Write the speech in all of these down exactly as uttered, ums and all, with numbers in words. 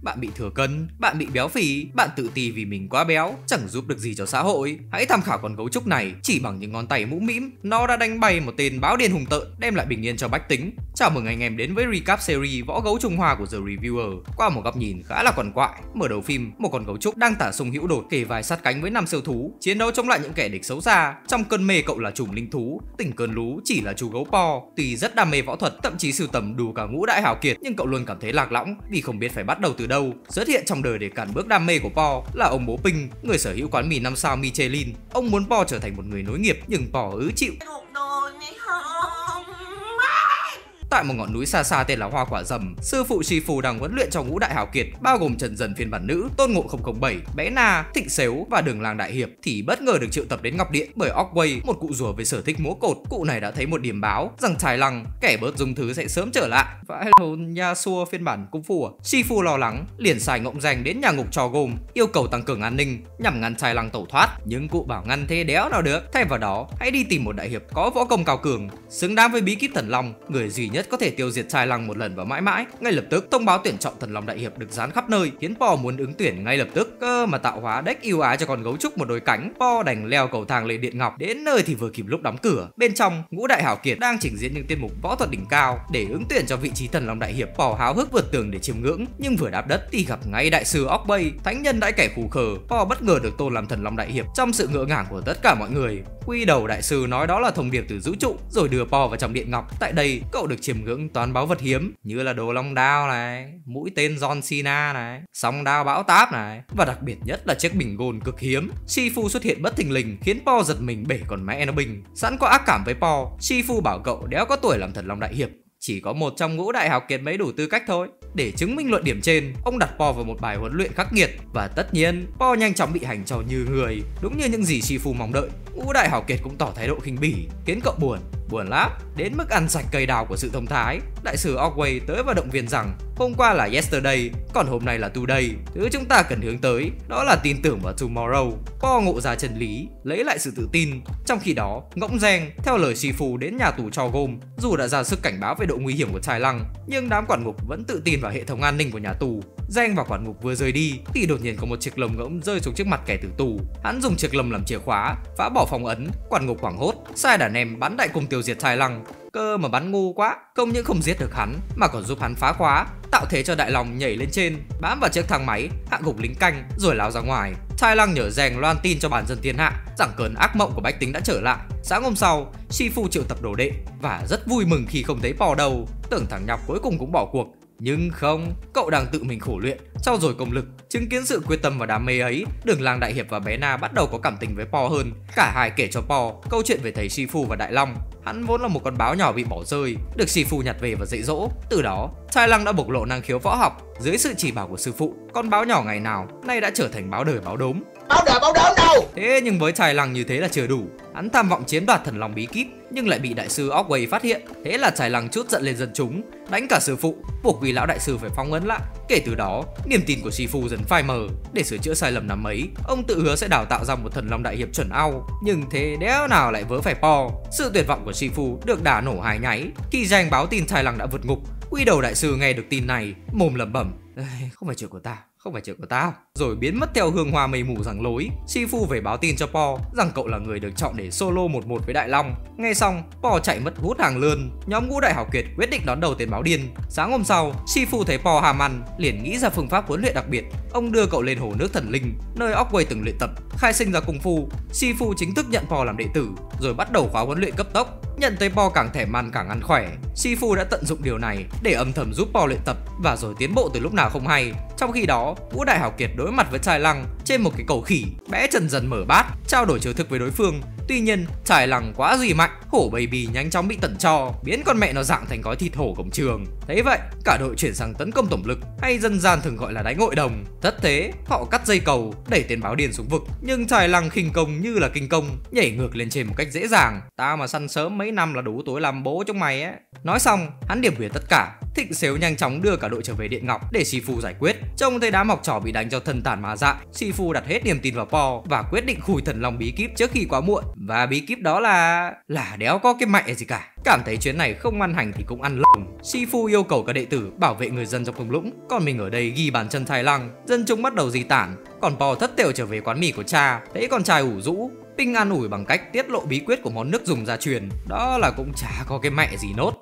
bạn bị thừa cân, bạn bị béo phì, bạn tự ti vì mình quá béo, chẳng giúp được gì cho xã hội. Hãy tham khảo con gấu trúc này, chỉ bằng những ngón tay mũm mĩm, nó đã đánh bay một tên báo điên hùng tợn, đem lại bình yên cho bách tính. Chào mừng anh em đến với recap series Võ Gấu Trung Hoa của The Reviewer. Qua một góc nhìn khá là quằn quại, mở đầu phim, một con gấu trúc đang tả sung hữu đột kề vai sát cánh với năm siêu thú, chiến đấu chống lại những kẻ địch xấu xa. Trong cơn mê cậu là trùm linh thú, tỉnh cơn lú chỉ là chú gấu Po. Tuy rất đam mê võ thuật, thậm chí sưu tầm đủ cả ngũ đại hào kiệt, nhưng cậu luôn cảm thấy lạc lõng vì không biết phải bắt đầu từ đâu. Xuất hiện trong đời để cản bước đam mê của Po là ông bố Pinh, người sở hữu quán mì năm sao Michelin. Ông muốn Po trở thành một người nối nghiệp, nhưng Po ứ chịu. Tại một ngọn núi xa xa tên là Hoa Quả Rầm, sư phụ Shifu đang huấn luyện cho ngũ đại hào kiệt, bao gồm Trần Dần phiên bản nữ, Tôn Ngộ không không bảy, Bé Na, Thịnh Sếu và Đường Lang Đại Hiệp, thì bất ngờ được triệu tập đến Ngọc Điện bởi Oakway, một cụ rùa với sở thích múa cột. Cụ này đã thấy một điểm báo rằng Trài Lăng, kẻ bớt dung thứ sẽ sớm trở lại. Phải hồn Yasuo phiên bản cung phu à? Shifu lo lắng, liền xài Ngộng Danh đến nhà ngục trò gồm, yêu cầu tăng cường an ninh nhằm ngăn Trài Lăng tẩu thoát. Nhưng cụ bảo ngăn thế đéo nào được, thay vào đó hãy đi tìm một đại hiệp có võ công cao cường, xứng đáng với bí kíp Thần Long, người duy nhất có thể tiêu diệt Trài Lăng một lần và mãi mãi. Ngay lập tức thông báo tuyển chọn Thần Long Đại Hiệp được dán khắp nơi, khiến Po muốn ứng tuyển ngay lập tức. Cơ mà tạo hóa deck yêu ái cho con gấu trúc một đôi cánh, Po đành leo cầu thang lên điện ngọc. Đến nơi thì vừa kịp lúc đóng cửa. Bên trong, ngũ đại hảo kiệt đang trình diễn những tiết mục võ thuật đỉnh cao để ứng tuyển cho vị trí Thần Long Đại Hiệp. Po háo hức vượt tường để chiêm ngưỡng, nhưng vừa đáp đất thì gặp ngay đại sư Oakway, thánh nhân đãi kẻ khù khờ. Po bất ngờ được tôn làm Thần Long Đại Hiệp trong sự ngỡ ngàng của tất cả mọi người. Quy đầu đại sư nói đó là thông điệp từ vũ trụ, rồi đưa Po vào trong điện ngọc. Tại đây, cậu được chiêm ngưỡng toàn báu vật hiếm như là đồ long đao này, mũi tên John Cena này, song đao bão táp này, và đặc biệt nhất là chiếc bình gôn cực hiếm. Shifu xuất hiện bất thình lình khiến Po giật mình bể còn mẹ nó bình. Sẵn có ác cảm với Po, Shifu bảo cậu đéo có tuổi làm Thần Long Đại Hiệp, chỉ có một trong ngũ đại hào kiệt mới đủ tư cách thôi. Để chứng minh luận điểm trên, ông đặt Po vào một bài huấn luyện khắc nghiệt, và tất nhiên Po nhanh chóng bị hành trò như người, đúng như những gì Shifu mong đợi. Ngũ đại hào kiệt cũng tỏ thái độ khinh bỉ, khiến cậu buồn, buồn lắm, đến mức ăn sạch cây đào của sự thông thái. Đại sư Oakway tới và động viên rằng hôm qua là yesterday, còn hôm nay là today. Thứ chúng ta cần hướng tới đó là tin tưởng vào tomorrow. Po ngộ ra chân lý, lấy lại sự tự tin. Trong khi đó, Ngỗng Danh theo lời Shifu đến nhà tù cho gôm. Dù đã ra sức cảnh báo về độ nguy hiểm của Trài Lăng, nhưng đám quản ngục vẫn tự tin vào hệ thống an ninh của nhà tù. Danh và quản ngục vừa rời đi thì đột nhiên có một chiếc lồng ngỗng rơi xuống trước mặt kẻ tử tù. Hắn dùng chiếc lồng làm chìa khóa, phá bỏ phong ấn. Quản ngục hoảng hốt, sai đàn em bắn đại cùng tiêu diệt Trài Lăng. Cơ mà bắn ngu quá, không những không giết được hắn mà còn giúp hắn phá khóa, tạo thế cho Đại Long nhảy lên trên, bám vào chiếc thang máy, hạ gục lính canh rồi lao ra ngoài. Trài Lăng nhờ Rèng loan tin cho bản dân thiên hạ rằng cơn ác mộng của bách tính đã trở lại. Sáng hôm sau, Shifu triệu tập đồ đệ và rất vui mừng khi không thấy Po đâu. Tưởng thằng nhóc cuối cùng cũng bỏ cuộc, nhưng không, cậu đang tự mình khổ luyện, trau dồi công lực. Chứng kiến sự quyết tâm và đam mê ấy, Đường Lang Đại Hiệp và Bé Na bắt đầu có cảm tình với Po hơn. Cả hai kể cho Po câu chuyện về thầy Shifu và Đại Long. Hắn vốn là một con báo nhỏ bị bỏ rơi, được Shifu nhặt về và dạy dỗ. Từ đó, Trài Lăng đã bộc lộ năng khiếu võ học. Dưới sự chỉ bảo của sư phụ, con báo nhỏ ngày nào nay đã trở thành báo đời báo đốm. Báo đời báo đốm đâu? Thế nhưng với Trài Lăng như thế là chưa đủ. Hắn tham vọng chiếm đoạt Thần Long bí kíp nhưng lại bị đại sư Oakway phát hiện. Thế là Trài Lăng trút giận lên dân chúng, đánh cả sư phụ, buộc quý lão đại sư phải phong ấn lại. Kể từ đó, niềm tin của Shifu dần phai mờ. Để sửa chữa sai lầm năm ấy, ông tự hứa sẽ đào tạo ra một Thần Long Đại Hiệp chuẩn ao. Nhưng thế đéo nào lại vớ phải Po. Sự tuyệt vọng của Shifu được đả nổ hai nháy khi Danh báo tin Trài Lăng đã vượt ngục. Quy đầu đại sư nghe được tin này, mồm lẩm bẩm: không phải chuyện của tao, không phải chuyện của tao, rồi biến mất theo hương hoa mây mù giằng lối. Shifu về báo tin cho Po rằng cậu là người được chọn để solo một một với Đại Long. Nghe xong, Po chạy mất hút hàng lươn. Nhóm ngũ đại hảo kiệt quyết định đón đầu tên báo điên. Sáng hôm sau, Shifu thấy Po ham ăn, liền nghĩ ra phương pháp huấn luyện đặc biệt. Ông đưa cậu lên hồ nước thần linh, nơi Oakway từng luyện tập, khai sinh ra cung phu. Shifu chính thức nhận Po làm đệ tử, rồi bắt đầu khóa huấn luyện cấp tốc. Nhận thấy Po càng thèm ăn càng ăn khỏe, Shifu đã tận dụng điều này để âm thầm giúp Po luyện tập và rồi tiến bộ từ lúc nào không hay. Trong khi đó, ngũ đại hảo kiệt đối mặt với Trài Lăng trên một cái cầu khỉ. Bé Trần Dần mở bát, trao đổi chiêu thức với đối phương. Tuy nhiên, Trài Lăng quá duy mạnh, hổ baby nhanh chóng bị tẩn cho, biến con mẹ nó dạng thành gói thịt hổ cổng trường. Thế vậy, cả đội chuyển sang tấn công tổng lực, hay dân gian thường gọi là đánh hội đồng. Thất thế, họ cắt dây cầu, đẩy tên báo điên xuống vực. Nhưng Trài Lăng khinh công như là kinh công, nhảy ngược lên trên một cách dễ dàng. Tao mà săn sớm mấy năm là đủ tối làm bố trong mày ấy. Nói xong, hắn điểm huyệt tất cả. Thịnh Sếu nhanh chóng đưa cả đội trở về điện ngọc để Shifu giải quyết. Trông thấy đám học trò bị đánh cho thân tàn mà dại, Shifu đặt hết niềm tin vào Po và quyết định khui Thần Long bí kíp trước khi quá muộn. Và bí kíp đó là là đéo có cái mẹ gì cả. Cảm thấy chuyến này không ăn hành thì cũng ăn lồng. Shifu yêu cầu các đệ tử bảo vệ người dân trong thung lũng, còn mình ở đây ghi bàn chân Thái Lăng. Dân chúng bắt đầu di tản, còn Po thất thểu trở về quán mì của cha, thấy con trai ủ rũ. Ping an ủi bằng cách tiết lộ bí quyết của món nước dùng gia truyền, đó là cũng chả có cái mẹ gì nốt.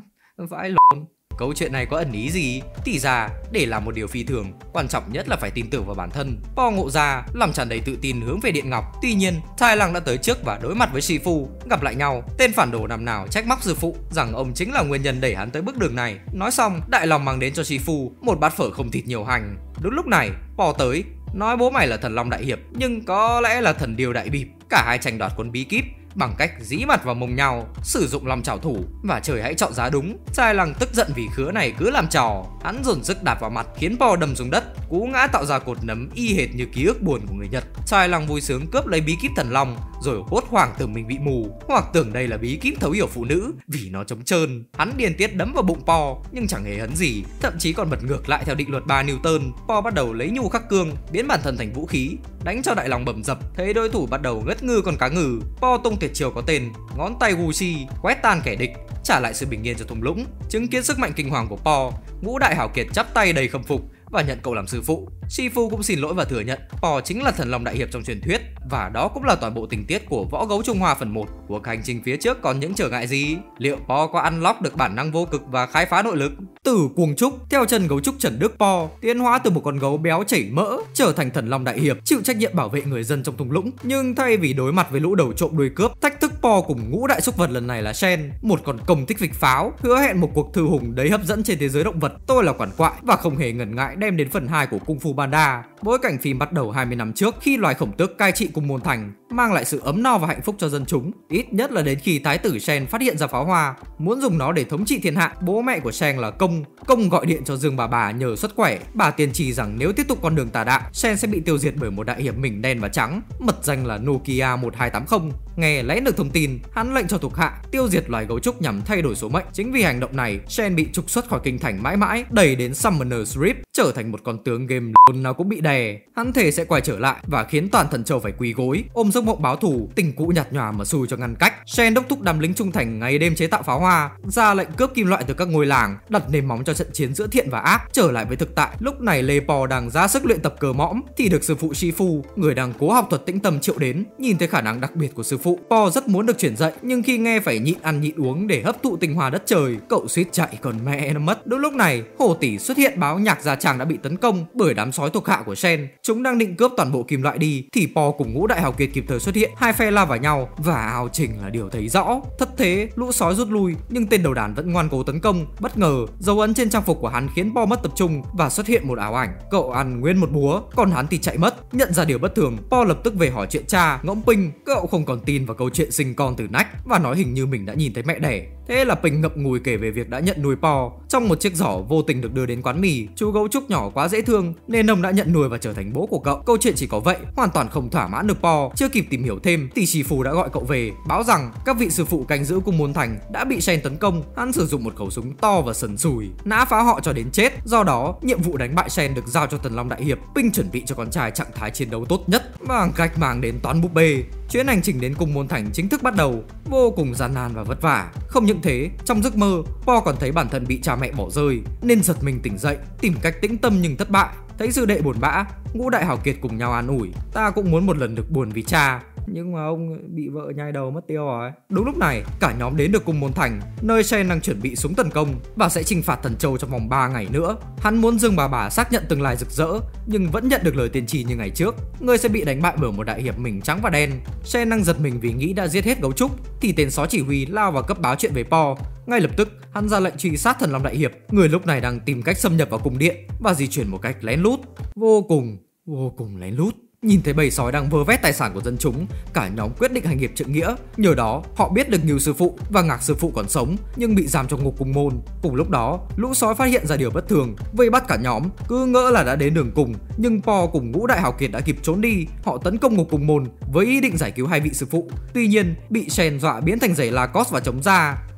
Vãi lộn. Câu chuyện này có ẩn ý gì? Thì ra, để làm một điều phi thường, quan trọng nhất là phải tin tưởng vào bản thân. Po ngộ ra, làm tràn đầy tự tin hướng về Điện Ngọc. Tuy nhiên, Thái Lăng đã tới trước và đối mặt với Shifu. Gặp lại nhau, tên phản đồ năm nào trách móc sư phụ rằng ông chính là nguyên nhân đẩy hắn tới bước đường này. Nói xong, đại lòng mang đến cho Shifu một bát phở không thịt nhiều hành. Đúng lúc này, Po tới, nói bố mày là thần long đại hiệp, nhưng có lẽ là thần điêu đại bịp. Cả hai tranh đoạt cuốn bí kíp bằng cách dí mặt vào mông nhau, sử dụng long trảo thủ, và trời hãy chọn giá đúng. Thái Lăng tức giận vì khứa này cứ làm trò, hắn dồn sức đạp vào mặt khiến Po đâm xuống đất, cú ngã tạo ra cột nấm y hệt như ký ức buồn của người Nhật. Thái Lăng vui sướng cướp lấy bí kíp thần long, rồi hốt hoảng tưởng mình bị mù, hoặc tưởng đây là bí kíp thấu hiểu phụ nữ vì nó trống trơn. Hắn điên tiết đấm vào bụng Po nhưng chẳng hề hấn gì, thậm chí còn bật ngược lại theo định luật ba Newton. Po bắt đầu lấy nhu khắc cương biến bản thân thành vũ khí, đánh cho đại lòng bầm dập. Thấy đối thủ bắt đầu ngất ngư con cá ngừ, Po tung tuyệt chiêu có tên ngón tay Wuxi, quét tan kẻ địch, trả lại sự bình yên cho thung lũng. Chứng kiến sức mạnh kinh hoàng của Po, Ngũ Đại Hảo Kiệt chắp tay đầy khâm phục và nhận cậu làm sư phụ. Shifu cũng xin lỗi và thừa nhận Po chính là thần long đại hiệp trong truyền thuyết, và đó cũng là toàn bộ tình tiết của Võ Gấu Trung Hoa phần một. Cuộc hành trình phía trước còn những trở ngại gì? Liệu Po có unlock được bản năng vô cực và khai phá nội lực? Từ cuồng trúc theo chân gấu trúc Trần Đức, Po tiến hóa từ một con gấu béo chảy mỡ trở thành thần long đại hiệp, chịu trách nhiệm bảo vệ người dân trong thung lũng. Nhưng thay vì đối mặt với lũ đầu trộm đuôi cướp, thách thức Po cùng ngũ đại súc vật lần này là Shen, một con công thích vịch pháo, hứa hẹn một cuộc thư hùng đầy hấp dẫn trên thế giới động vật. Tôi là quản quại và không hề ngần ngại đem đến phần hai của Kung Fu Panda. Bối cảnh phim bắt đầu hai mươi năm trước, khi loài khổng tước cai trị Cung Môn Thành, mang lại sự ấm no và hạnh phúc cho dân chúng, ít nhất là đến khi thái tử Shen phát hiện ra pháo hoa, muốn dùng nó để thống trị thiên hạ. Bố mẹ của Shen là Công. Công gọi điện cho Dương bà bà nhờ xuất quẻ. Bà tiên tri rằng nếu tiếp tục con đường tà đạo, Shen sẽ bị tiêu diệt bởi một đại hiệp mình đen và trắng, mật danh là Nokia một hai tám không. Nghe lén được thông tin, hắn lệnh cho thuộc hạ tiêu diệt loài gấu trúc nhằm thay đổi số mệnh. Chính vì hành động này, Shen bị trục xuất khỏi kinh thành mãi mãi, đẩy đến Summoner's Rift, trở thành một con tướng game nào cũng bị đè. Hắn thề sẽ quay trở lại và khiến toàn thần châu phải quỳ gối, ôm giấc mộng báo thù. Tình cũ nhạt nhòa mà xui cho ngăn cách. Shen đốc thúc đám lính trung thành ngày đêm chế tạo pháo hoa, ra lệnh cướp kim loại từ các ngôi làng, đặt nền móng cho trận chiến giữa thiện và ác. Trở lại với thực tại, lúc này Lê Po đang ra sức luyện tập cờ mõm thì được sư phụ Shifu, người đang cố học thuật tĩnh tâm, triệu đến. Nhìn thấy khả năng đặc biệt của sư phụ, Po rất muốn được chuyển dạy, nhưng khi nghe phải nhịn ăn nhịn uống để hấp thụ tinh hoa đất trời, cậu suýt chạy còn mẹ nó mất. Đúng lúc này, Hồ Tỷ xuất hiện báo nhạc gia tràng đã bị tấn công bởi đám sói thuộc hạ của Shen. Chúng đang định cướp toàn bộ kim loại đi thì Po cùng Ngũ Đại Hào Kiệt kịp thời xuất hiện, hai phe lao vào nhau và ao trình là điều thấy rõ. Thất thế, lũ sói rút lui nhưng tên đầu đàn vẫn ngoan cố tấn công. Bất ngờ, dấu ấn trên trang phục của hắn khiến Po mất tập trung và xuất hiện một ảo ảnh. Cậu ăn nguyên một búa, còn hắn thì chạy mất. Nhận ra điều bất thường, Po lập tức về hỏi chuyện cha, ngỗng Ping. Cậu không còn tin vào câu chuyện sinh con từ nách và nói hình như mình đã nhìn thấy mẹ đẻ. Thế là Ping ngậm ngùi kể về việc đã nhận nuôi Po trong một chiếc giỏ vô tình được đưa đến quán mì. Chú gấu trúc nhỏ quá dễ thương nên ông đã nhận nuôi và trở thành bố của cậu. Câu chuyện chỉ có vậy, hoàn toàn không thỏa mãn được Po. Chưa kịp tìm hiểu thêm thì Shifu đã gọi cậu về, báo rằng các vị sư phụ canh giữ Cung Môn Thành đã bị Shen tấn công. Hắn sử dụng một khẩu súng to và sần sùi, nã phá họ cho đến chết. Do đó, nhiệm vụ đánh bại Shen được giao cho Thần Long Đại Hiệp. Ping chuẩn bị cho con trai trạng thái chiến đấu tốt nhất bằng cách mang đến toán búp bê. Chuyến hành trình đến Cung Môn Thành chính thức bắt đầu, vô cùng gian nan và vất vả. Không những thế, trong giấc mơ, Po còn thấy bản thân bị cha mẹ bỏ rơi nên giật mình tỉnh dậy, tìm cách tĩnh tâm nhưng thất bại. Thấy sư đệ buồn bã, Ngũ Đại Hào Kiệt cùng nhau an ủi: ta cũng muốn một lần được buồn vì cha, nhưng mà ông bị vợ nhai đầu mất tiêu rồi. Đúng lúc này, cả nhóm đến được Cung Môn Thành, nơi Shen đang chuẩn bị súng tấn công và sẽ trừng phạt Thần Châu trong vòng ba ngày nữa. Hắn muốn Dương bà bà xác nhận tương lai rực rỡ, nhưng vẫn nhận được lời tiên tri như ngày trước, người sẽ bị đánh bại bởi một đại hiệp mình trắng và đen. Shen đang giật mình vì nghĩ đã giết hết gấu trúc thì tên sói chỉ huy lao vào cấp báo chuyện về Po. Ngay lập tức, hắn ra lệnh truy sát Thần Long Đại Hiệp, người lúc này đang tìm cách xâm nhập vào cung điện và di chuyển một cách lén lút, vô cùng vô cùng lén lút. Nhìn thấy bầy sói đang vơ vét tài sản của dân chúng, cả nhóm quyết định hành nghiệp trượng nghĩa. Nhờ đó, họ biết được Ngưu sư phụ và Ngạc sư phụ còn sống nhưng bị giam trong ngục cung môn. Cùng lúc đó, lũ sói phát hiện ra điều bất thường, vây bắt cả nhóm, cứ ngỡ là đã đến đường cùng. Nhưng Po cùng Ngũ Đại Hào Kiệt đã kịp trốn đi. Họ tấn công ngục cung môn với ý định giải cứu hai vị sư phụ. Tuy nhiên, bị Shen dọa biến thành giày Lacoste và chống ra.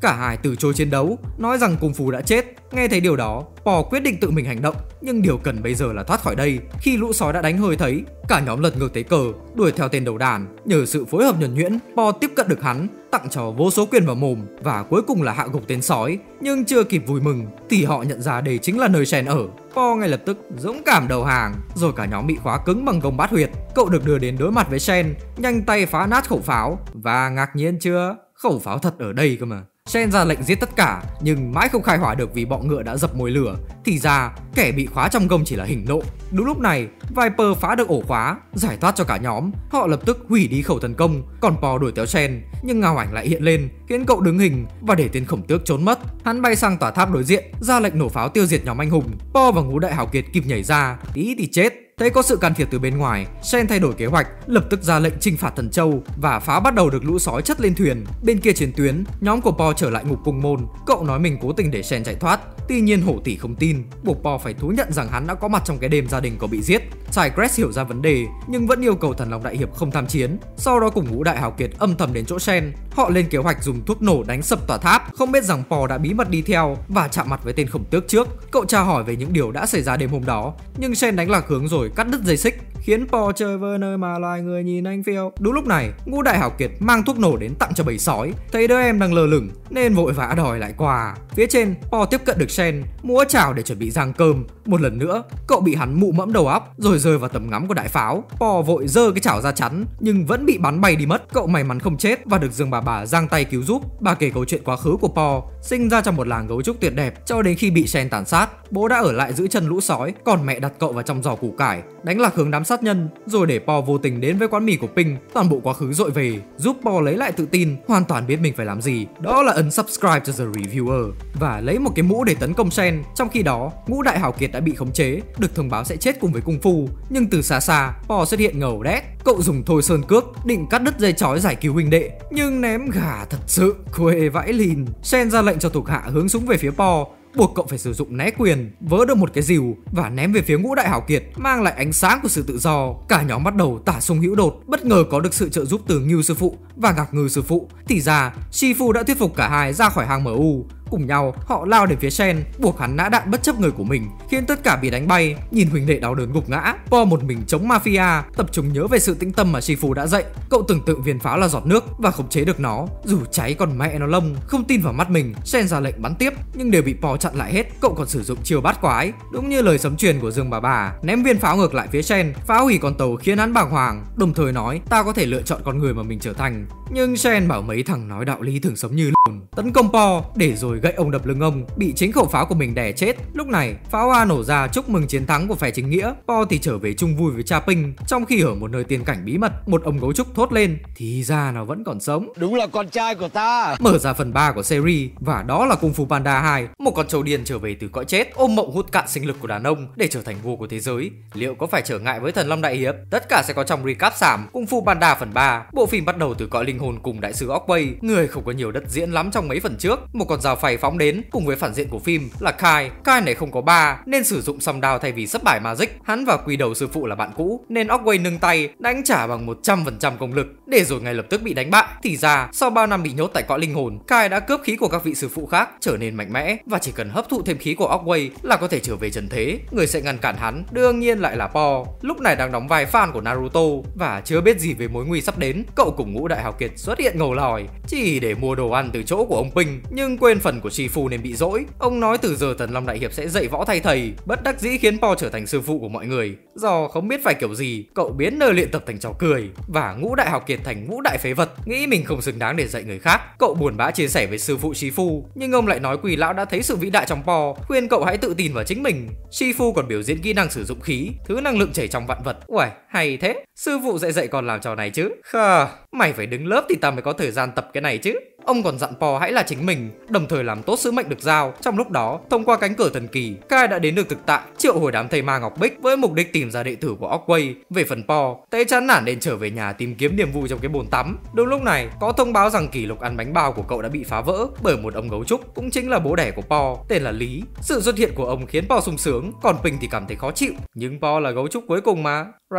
Cả hai từ chối chiến đấu, nói rằng cung phu đã chết. Nghe thấy điều đó, Po quyết định tự mình hành động, nhưng điều cần bây giờ là thoát khỏi đây. Khi lũ sói đã đánh hơi thấy, cả nhóm lật ngược tế cờ, đuổi theo tên đầu đàn. Nhờ sự phối hợp nhuần nhuyễn, Po tiếp cận được hắn, tặng cho vô số quyền vào mồm và cuối cùng là hạ gục tên sói. Nhưng chưa kịp vui mừng thì họ nhận ra đây chính là nơi Shen ở. Po ngay lập tức dũng cảm đầu hàng, rồi cả nhóm bị khóa cứng bằng gông bát huyệt. Cậu được đưa đến đối mặt với Shen, nhanh tay phá nát khẩu pháo. Và ngạc nhiên chưa, khẩu pháo thật ở đây cơ mà. Shen ra lệnh giết tất cả, nhưng mãi không khai hỏa được vì bọ ngựa đã dập mồi lửa. Thì ra kẻ bị khóa trong gông chỉ là hình nộ. Đúng lúc này Viper phá được ổ khóa, giải thoát cho cả nhóm. Họ lập tức hủy đi khẩu tấn công, còn Po đuổi theo Shen, nhưng ngao ảnh lại hiện lên khiến cậu đứng hình và để tên khổng tước trốn mất. Hắn bay sang tòa tháp đối diện, ra lệnh nổ pháo tiêu diệt nhóm anh hùng. Po và Ngũ Đại Hào Kiệt kịp nhảy ra, tí thì chết. Thấy có sự can thiệp từ bên ngoài, Shen thay đổi kế hoạch, lập tức ra lệnh trừng phạt Thần Châu và phá bắt đầu được lũ sói chất lên thuyền. Bên kia chiến tuyến, nhóm của Po trở lại ngục cung môn. Cậu nói mình cố tình để Shen chạy thoát. Tuy nhiên hổ tỷ không tin, buộc Po phải thú nhận rằng hắn đã có mặt trong cái đêm gia đình cậu bị giết. Tigress hiểu ra vấn đề nhưng vẫn yêu cầu Thần Long Đại Hiệp không tham chiến. Sau đó cùng Ngũ Đại Hào Kiệt âm thầm đến chỗ Shen. Họ lên kế hoạch dùng thuốc nổ đánh sập tòa tháp, không biết rằng Po đã bí mật đi theo và chạm mặt với tên khổng tước trước. Cậu tra hỏi về những điều đã xảy ra đêm hôm đó, nhưng Shen đánh lạc hướng rồi cắt đứt dây xích, khiến Po chơi vơi nơi mà loài người nhìn anh phiêu. Đúng lúc này, Ngũ Đại Hào Kiệt mang thuốc nổ đến tặng cho bầy sói. Thấy đứa em đang lơ lửng nên vội vã đòi lại quà. Phía trên, Po tiếp cận được Shen, múa chảo để chuẩn bị rang cơm. Một lần nữa, cậu bị hắn mụ mẫm đầu óc rồi rơi vào tầm ngắm của đại pháo. Po vội giơ cái chảo ra chắn nhưng vẫn bị bắn bay đi mất. Cậu may mắn không chết và được Dương bà bà giang tay cứu giúp. Bà kể câu chuyện quá khứ của Po sinh ra trong một làng gấu trúc tuyệt đẹp, cho đến khi bị Shen tàn sát, bố đã ở lại giữ chân lũ sói, còn mẹ đặt cậu vào trong giò củ cải, đánh lạc hướng đám sát nhân, rồi để Po vô tình đến với quán mì của Ping. Toàn bộ quá khứ dội về, giúp Po lấy lại tự tin, hoàn toàn biết mình phải làm gì. Đó là unsubscribe to the reviewer và lấy một cái mũ để tấn công Shen. Trong khi đó, Ngũ Đại Hào Kiệt đã bị khống chế, được thông báo sẽ chết cùng với cung phu. Nhưng từ xa xa, Po xuất hiện ngầu đét. Cậu dùng thôi sơn cước định cắt đứt dây chói giải cứu huynh đệ, nhưng ném gà thật sự quê vãi lìn. Shen ra lệnh cho thuộc hạ hướng súng về phía Po, buộc cậu phải sử dụng né quyền, vớ được một cái rìu và ném về phía Ngũ Đại Hào Kiệt, mang lại ánh sáng của sự tự do. Cả nhóm bắt đầu tả sung hữu đột, bất ngờ có được sự trợ giúp từ Ngưu sư phụ và Ngạc Ngư sư phụ. Thì ra Shifu đã thuyết phục cả hai ra khỏi hang em u. Cùng nhau họ lao đến phía Shen, buộc hắn nã đạn bất chấp người của mình, khiến tất cả bị đánh bay. Nhìn huynh đệ đau đớn gục ngã, Po một mình chống mafia, tập trung nhớ về sự tĩnh tâm mà Shifu đã dạy. Cậu tưởng tượng viên pháo là giọt nước và khống chế được nó, dù cháy còn mẹ nó lông. Không tin vào mắt mình, Shen ra lệnh bắn tiếp nhưng đều bị Po chặn lại hết. Cậu còn sử dụng chiêu bát quái, đúng như lời sấm truyền của Dương bà bà, ném viên pháo ngược lại phía Shen, phá hủy con tàu khiến hắn bàng hoàng, đồng thời nói ta có thể lựa chọn con người mà mình trở thành. Nhưng Shen bảo mấy thằng nói đạo lý thường sống như lùn, tấn công Po để rồi gậy ông đập lưng ông, bị chính khẩu pháo của mình đè chết. Lúc này pháo hoa nổ ra chúc mừng chiến thắng của phe chính nghĩa. Po thì trở về chung vui với cha Ping, trong khi ở một nơi tiên cảnh bí mật, một ông gấu trúc thốt lên thì ra nó vẫn còn sống, đúng là con trai của ta. Mở ra phần ba của series và đó là Kung Fu Panda hai, một con trâu điên trở về từ cõi chết, ôm mộng hút cạn sinh lực của đàn ông để trở thành vua của thế giới. Liệu có phải trở ngại với Thần Long Đại Hiệp? Tất cả sẽ có trong recap xảm Kung Fu Panda phần ba. Bộ phim bắt đầu từ cõi linh hồn cùng đại sứ Oakway, người không có nhiều đất diễn lắm trong mấy phần trước. Một con dao phay phóng đến cùng với phản diện của phim là Kai. Kai này không có ba nên sử dụng song đao thay vì sấp bài magic. Hắn và Quy Đầu sư phụ là bạn cũ nên Oakway nâng tay đánh trả bằng một trăm phần trăm công lực, để rồi ngay lập tức bị đánh bại. Thì ra sau bao năm bị nhốt tại cõi linh hồn, Kai đã cướp khí của các vị sư phụ khác, trở nên mạnh mẽ và chỉ cần hấp thụ thêm khí của Oakway là có thể trở về trần thế. Người sẽ ngăn cản hắn đương nhiên lại là Po, lúc này đang đóng vai fan của Naruto và chưa biết gì về mối nguy sắp đến. Cậu cùng Ngũ Đại Hào Kiệt xuất hiện ngầu lòi chỉ để mua đồ ăn từ chỗ của ông Ping, nhưng quên phần của Shifu nên bị dỗi. Ông nói từ giờ Thần Long Đại Hiệp sẽ dạy võ thay thầy, bất đắc dĩ khiến Po trở thành sư phụ của mọi người. Do không biết phải kiểu gì, cậu biến nơi luyện tập thành trò cười và Ngũ Đại Hào Kiệt thành Ngũ Đại Phế Vật, nghĩ mình không xứng đáng để dạy người khác. Cậu buồn bã chia sẻ với sư phụ Shifu, nhưng ông lại nói Quỷ lão đã thấy sự vĩ đại trong Po, khuyên cậu hãy tự tin vào chính mình. Shifu còn biểu diễn kỹ năng sử dụng khí, thứ năng lượng chảy trong vạn vật. Uầy, hay thế, sư phụ dạy dạy con làm trò này chứ. Khờ, mày phải đứng lớp thì tao mới có thời gian tập cái này chứ. Ông còn dặn Po hãy là chính mình, đồng thời làm tốt sứ mệnh được giao. Trong lúc đó, thông qua cánh cửa thần kỳ, Kai đã đến được thực tại, triệu hồi đám thầy ma Ngọc Bích với mục đích tìm ra đệ tử của Oakway. Về phần Po, Tế chán nản nên trở về nhà tìm kiếm niềm vui trong cái bồn tắm. Đúng lúc này, có thông báo rằng kỷ lục ăn bánh bao của cậu đã bị phá vỡ bởi một ông gấu trúc, cũng chính là bố đẻ của Po, tên là Lý. Sự xuất hiện của ông khiến Po sung sướng, còn Ping thì cảm thấy khó chịu. Nhưng Po là gấu trúc cuối cùng mà, right?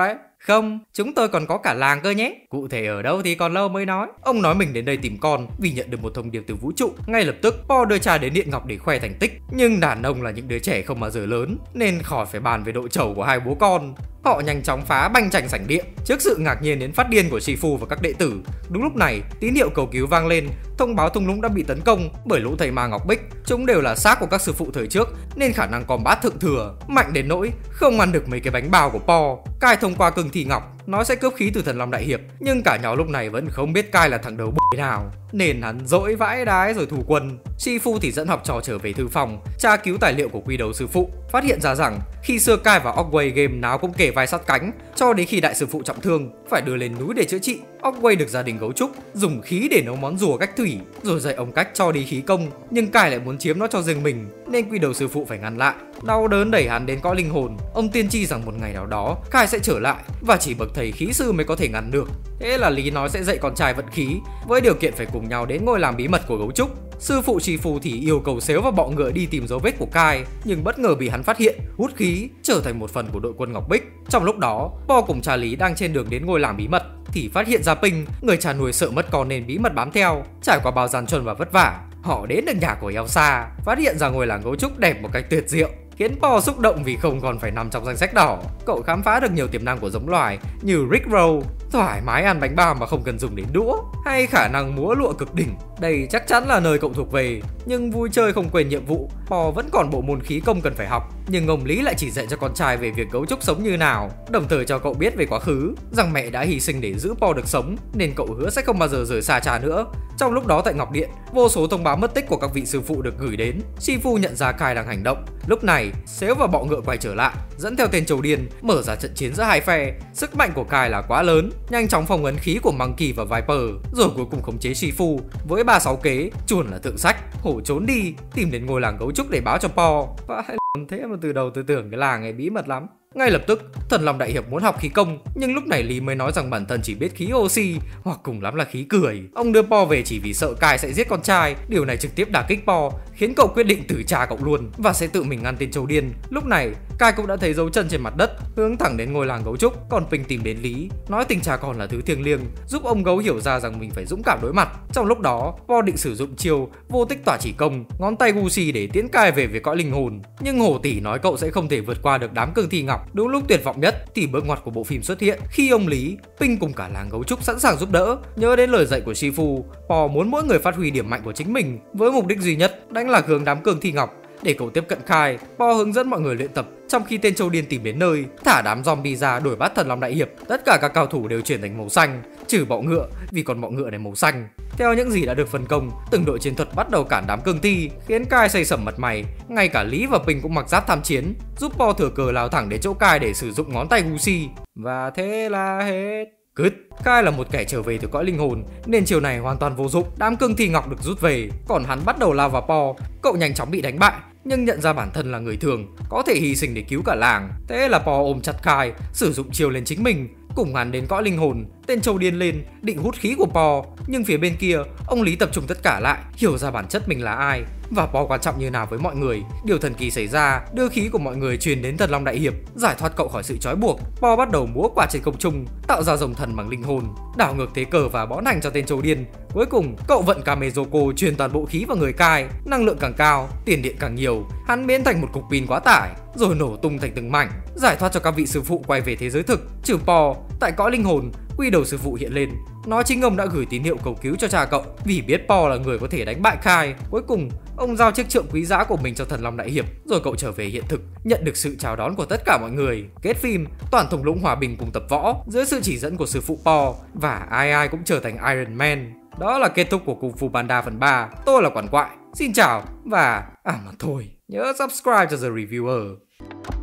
Không, chúng tôi còn có cả làng cơ nhé. Cụ thể ở đâu thì còn lâu mới nói. Ông nói mình đến đây tìm con vì nhận được một thông điệp từ vũ trụ. Ngay lập tức, Paul đưa cha đến Điện Ngọc để khoe thành tích. Nhưng đàn ông là những đứa trẻ không bao giờ lớn, nên khỏi phải bàn về độ trầu của hai bố con. Họ nhanh chóng phá banh chành sảnh điện trước sự ngạc nhiên đến phát điên của Shifu và các đệ tử. Đúng lúc này, tín hiệu cầu cứu vang lên, thông báo thung lũng đã bị tấn công bởi lũ thầy ma Ngọc Bích. Chúng đều là xác của các sư phụ thời trước nên khả năng combat thượng thừa, mạnh đến nỗi không ăn được mấy cái bánh bao của Paul. Kai thông qua cương thi ngọc nói sẽ cướp khí từ Thần Long Đại Hiệp, nhưng cả nhóm lúc này vẫn không biết Kai là thằng đầu bụi nào nên hắn dỗi vãi đái rồi thủ quân. Shifu thì dẫn học trò trở về thư phòng tra cứu tài liệu của quy đầu sư phụ, phát hiện ra rằng khi xưa Kai và Ogway game nào cũng kề vai sát cánh, cho đến khi đại sư phụ trọng thương phải đưa lên núi để chữa trị. Ogway được gia đình gấu trúc dùng khí để nấu món rùa cách thủy, rồi dạy ông cách cho đi khí công, nhưng Kai lại muốn chiếm nó cho riêng mình nên quy đầu sư phụ phải ngăn lại. Đau đớn đẩy hắn đến cõi linh hồn. Ông tiên tri rằng một ngày nào đó Kai sẽ trở lại và chỉ bậc thầy khí sư mới có thể ngăn được. Thế là Lý nói sẽ dạy con trai vận khí với điều kiện phải cùng nhau đến ngôi làng bí mật của gấu trúc. Sư phụ Shifu thì yêu cầu Xếu và bọ ngựa đi tìm dấu vết của Kai, nhưng bất ngờ bị hắn phát hiện, hút khí, trở thành một phần của đội quân Ngọc Bích. Trong lúc đó, Paul cùng cha Lý đang trên đường đến ngôi làng bí mật thì phát hiện ra Ping, người cha nuôi sợ mất con nên bí mật bám theo. Trải qua bao gian truân và vất vả, họ đến được nhà của Elsa, phát hiện ra ngôi làng gấu trúc đẹp một cách tuyệt diệu, khiến Paul xúc động vì không còn phải nằm trong danh sách đỏ. Cậu khám phá được nhiều tiềm năng của giống loài như Rickroll, thoải mái ăn bánh bao mà không cần dùng đến đũa, hay khả năng múa lụa cực đỉnh. Đây chắc chắn là nơi cậu thuộc về. Nhưng vui chơi không quên nhiệm vụ, Paul vẫn còn bộ môn khí công cần phải học. Nhưng ông Lý lại chỉ dạy cho con trai về việc gấu trúc sống như nào, đồng thời cho cậu biết về quá khứ, rằng mẹ đã hy sinh để giữ Paul được sống, nên cậu hứa sẽ không bao giờ rời xa cha nữa. Trong lúc đó tại Ngọc Điện, vô số thông báo mất tích của các vị sư phụ được gửi đến. Shifu nhận ra Kai đang hành động. Lúc này, Xếu và bọ ngựa quay trở lại, dẫn theo tên Châu Điên, mở ra trận chiến giữa hai phe. Sức mạnh của Kai là quá lớn, nhanh chóng phong ấn khí của Monkey và Viper, rồi cuối cùng khống chế Shifu. Với ba sáu kế, chuồn là thượng sách, hổ trốn đi, tìm đến ngôi làng gấu trúc để báo cho Paul. Và thế mà từ đầu tôi tưởng cái làng này bí mật lắm. Ngay lập tức, Thần Long Đại Hiệp muốn học khí công, nhưng lúc này Lý mới nói rằng bản thân chỉ biết khí oxy hoặc cùng lắm là khí cười. Ông đưa Paul về chỉ vì sợ Kai sẽ giết con trai. Điều này trực tiếp đả kích Paul, khiến cậu quyết định tử cha cậu luôn và sẽ tự mình ngăn tên Châu Điên. Lúc này, Kai cũng đã thấy dấu chân trên mặt đất, hướng thẳng đến ngôi làng gấu trúc. Còn Ping tìm đến Lý, nói tình cha con là thứ thiêng liêng, giúp ông gấu hiểu ra rằng mình phải dũng cảm đối mặt. Trong lúc đó, Paul định sử dụng chiêu vô tích tỏa chỉ công, ngón tay Gucci để tiễn Kai về với cõi linh hồn. Nhưng Hổ Tỷ nói cậu sẽ không thể vượt qua được đám cương thi ngọc. Đúng lúc tuyệt vọng nhất thì bước ngoặt của bộ phim xuất hiện, khi ông Lý, Ping cùng cả làng gấu trúc sẵn sàng giúp đỡ. Nhớ đến lời dạy của Shifu, Paul muốn mỗi người phát huy điểm mạnh của chính mình với mục đích duy nhất, đánh lạc hướng đám cương thi ngọc. Để cậu tiếp cận Kai, Paul hướng dẫn mọi người luyện tập, trong khi tên Châu Điên tìm đến nơi, thả đám zombie ra đuổi bắt Thần Long Đại Hiệp. Tất cả các cao thủ đều chuyển thành màu xanh, trừ bọ ngựa vì còn bọ ngựa này màu xanh. Theo những gì đã được phân công, từng đội chiến thuật bắt đầu cản đám cương thi, khiến Kai xây sẩm mặt mày. Ngay cả Lý và Ping cũng mặc giáp tham chiến, giúp Paul thừa cờ lao thẳng đến chỗ Kai để sử dụng ngón tay Gucci. Và thế là hết. Cứt. Kai là một kẻ trở về từ cõi linh hồn nên chiều này hoàn toàn vô dụng. Đám cương thi ngọc được rút về, còn hắn bắt đầu lao vào Paul. Cậu nhanh chóng bị đánh bại, nhưng nhận ra bản thân là người thường, có thể hy sinh để cứu cả làng. Thế là Paul ôm chặt Kai, sử dụng chiêu lên chính mình, cùng hắn đến cõi linh hồn. Tên Châu Điên lên định hút khí của Paul, nhưng phía bên kia ông Lý tập trung tất cả lại, hiểu ra bản chất mình là ai và Paul quan trọng như nào với mọi người. Điều thần kỳ xảy ra, đưa khí của mọi người truyền đến Thần Long Đại Hiệp, giải thoát cậu khỏi sự trói buộc. Paul bắt đầu múa quả trên không trung, tạo ra rồng thần bằng linh hồn, đảo ngược thế cờ và bón hành cho tên Châu Điên. Cuối cùng cậu vận Kamezoko truyền toàn bộ khí vào người Kai, năng lượng càng cao, tiền điện càng nhiều, hắn biến thành một cục pin quá tải, rồi nổ tung thành từng mảnh, giải thoát cho các vị sư phụ quay về thế giới thực. Trừ Paul, tại cõi linh hồn, quy đầu sư phụ hiện lên, nói chính ông đã gửi tín hiệu cầu cứu cho cha cậu vì biết Paul là người có thể đánh bại Kai. Cuối cùng ông giao chiếc trượng quý giá của mình cho Thần Long Đại Hiệp, rồi cậu trở về hiện thực, nhận được sự chào đón của tất cả mọi người. Kết phim, toàn thung lũng hòa bình cùng tập võ dưới sự chỉ dẫn của sư phụ Paul, và ai ai cũng trở thành Iron Man. Đó là kết thúc của Kung Fu Panda phần ba. Tôi là Quản Quại, xin chào và à mà thôi, nhớ subscribe cho The Reviewer.